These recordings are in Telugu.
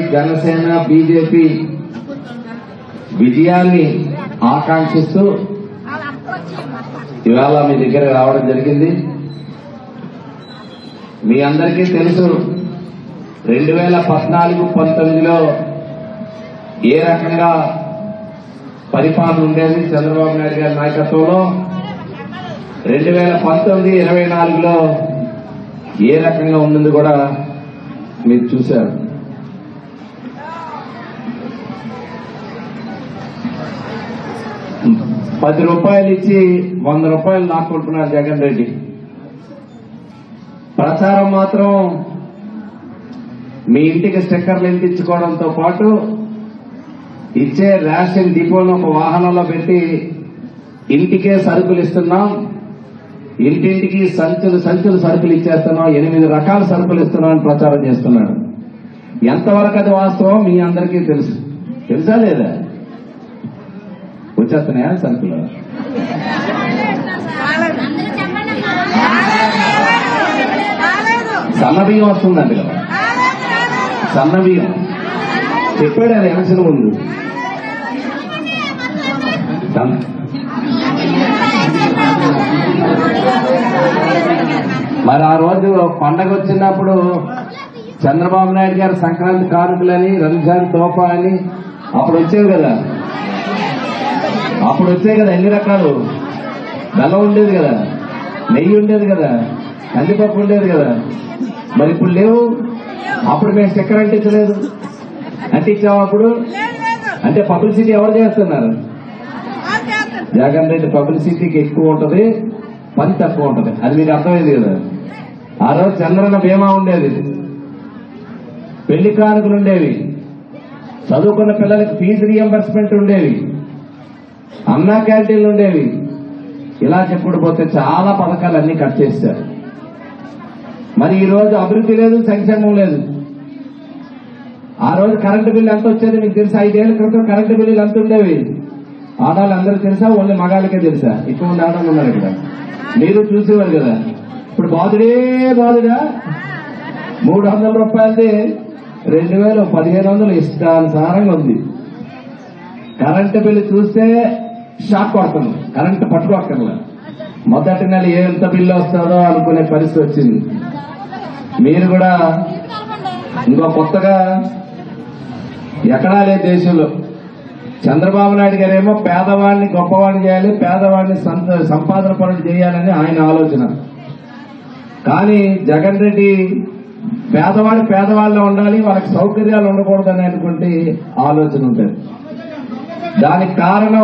జనసేన బీజేపీ విజయాన్ని ఆకాంక్షిస్తూ ఇవాళ మీ దగ్గర రావడం జరిగింది. మీ అందరికీ తెలుసు 2014-19లో ఏ రకంగా పరిపాలన ఉండేది చంద్రబాబు నాయుడు గారి నాయకత్వంలో, 2019-24లో ఏ రకంగా ఉన్నది కూడా మీరు చూశారు. ₹10 ఇచ్చి ₹100 లాక్కుంటున్నారు జగన్ రెడ్డి. ప్రచారం మాత్రం మీ ఇంటికి స్టిక్కర్లు ఇంటించుకోవడంతో పాటు ఇచ్చే రేషన్ డిపోను ఒక వాహనంలో పెట్టి ఇంటికే సరుకులు ఇస్తున్నాం, ఇంటింటికి సంచులు సరుకులు ఇచ్చేస్తున్నాం, 8 రకాల సరుకులు ఇస్తున్నాం అని ప్రచారం చేస్తున్నాడు. ఎంతవరకు అది వాస్తవం మీ అందరికీ తెలుసా లేదా? వచ్చేస్తున్నాయా సరుకులు? సన్నబియ్యం వస్తుందండి కదా, సన్నబియ్యం చెప్పాడు ఆయన ఎలక్షన్ ముందు. మరి ఆ రోజు పండగ వచ్చినప్పుడు చంద్రబాబు నాయుడు గారు సంక్రాంతి కానుకలని, రంజాన్ తోఫా అని అప్పుడు వచ్చేవి కదా, ఎన్ని రకాలు బెల్లం ఉండేది కదా, నెయ్యి ఉండేది కదా, కందిపప్పు ఉండేది కదా. మరి ఇప్పుడు లేవు. అప్పుడు మేము స్టిక్కర్ అంటించలేదు, అంటించాము అప్పుడు. అంటే పబ్లిసిటీ ఎవరు చేస్తున్నారు? జగన్ రెడ్డి పబ్లిసిటీకి ఎక్కువ ఉంటది, పని తక్కువ ఉంటది. అది మీకు అర్థమైంది కదా. ఆ రోజు చంద్రన్న బీమా ఉండేది, పెళ్లి కానుకలు ఉండేవి, చదువుకున్న పిల్లలకి ఫీజు రియంబర్స్మెంట్ ఉండేవి, అన్నా క్యాంటీన్లు ఉండేవి. ఇలా చెప్పుడు పోతే చాలా పథకాలు అన్ని కట్ చేశారు. మరి ఈ రోజు అభివృద్ధి లేదు, సంక్షేమం లేదు. ఆ రోజు కరెంటు బిల్లు ఎంత వచ్చేది మీకు తెలుసా? 5 ఏళ్ల క్రితం కరెంటు బిల్లులు ఎంత ఉండేవి? ఆడాళ్ళు అందరూ తెలుసా? ఓన్లీ మగాళ్ళకే తెలుసా? ఎక్కువ మంది ఆడాళ్ళు ఉన్నారు ఇక్కడ, మీరు చూసేవారు కదా. ఇప్పుడు బాధుడా ₹300 2000 1500 ఇష్టానుసారంగా ఉంది. కరెంటు బిల్లు చూస్తే షాక్ కొడుతుంది, కరెంటు పట్టుకోక్కర్లా. మొదటి నెల ఎంత బిల్లు వస్తుందో అనుకునే పరిస్థితి వచ్చింది. మీరు కూడా ఇంకో కొత్తగా ఎక్కడా లేదు దేశంలో. చంద్రబాబు నాయుడు గారేమో పేదవాడిని గొప్పవాడిని చేయాలి, పేదవాడిని సంపాదన పనులు చేయాలని ఆయన ఆలోచన. కానీ జగన్ రెడ్డి పేదవాళ్ళలో ఉండాలి, వాళ్ళకి సౌకర్యాలు ఉండకూడదని అనుకుంటే ఆలోచన ఉంటుంది. దానికి కారణం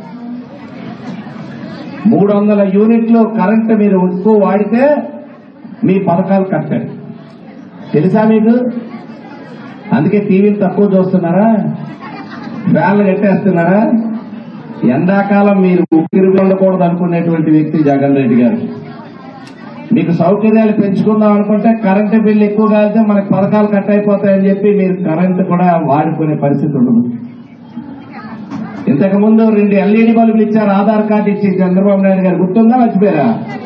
300 యూనిట్లు కరెంటు మీరు ఎక్కువ వాడితే మీ పథకాలు కట్టారు. తెలుసా మీకు? అందుకే టీవీలు తక్కువ చూస్తున్నారా, ఫ్యాన్లు కట్టేస్తున్నారా? ఎండాకాలం మీరు ఉక్కిరి ఉండకూడదు అనుకునేటువంటి వ్యక్తి జగన్ రెడ్డి గారు. మీకు సౌకర్యాలు పెంచుకుందాం అనుకుంటే కరెంటు బిల్లు ఎక్కువ కాలితే మనకు పథకాలు కట్ అయిపోతాయని చెప్పి మీరు కరెంటు కూడా వాడుకునే పరిస్థితి ఉండదు. ఇంతకుముందు 2 LED బల్బులు ఇచ్చారు, ఆధార్ కార్డు ఇచ్చి చంద్రబాబు నాయుడు గారు. గుర్తుందా? మర్చిపోయారా?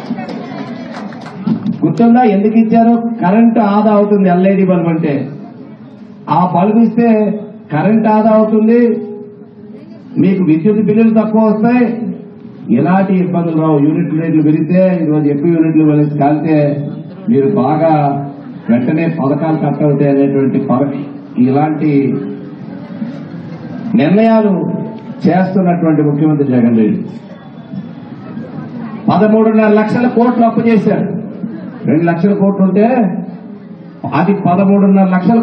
గుర్తుందా? ఎందుకు ఇచ్చారు? కరెంటు ఆదా అవుతుంది LED బల్బు అంటే. ఆ బల్బు ఇస్తే కరెంటు ఆదా అవుతుంది, మీకు విద్యుత్ బిల్లులు తక్కువ వస్తాయి, ఎలాంటి ఇబ్బందులు రావు. యూనిట్ రేట్లు పెరిగితే ఈరోజు ఎక్కువ యూనిట్లు కలిసి కాలితే మీరు బాగా వెంటనే పథకాలు కట్ అవుతాయి అనేటువంటి ఇలాంటి నిర్ణయాలు చేస్తున్నటువంటి ముఖ్యమంత్రి జగన్ రెడ్డి 13.5 లక్షల కోట్లు అప్పు చేశారు. 2 లక్షల కోట్లు ఉంటే అది 13.5 లక్షల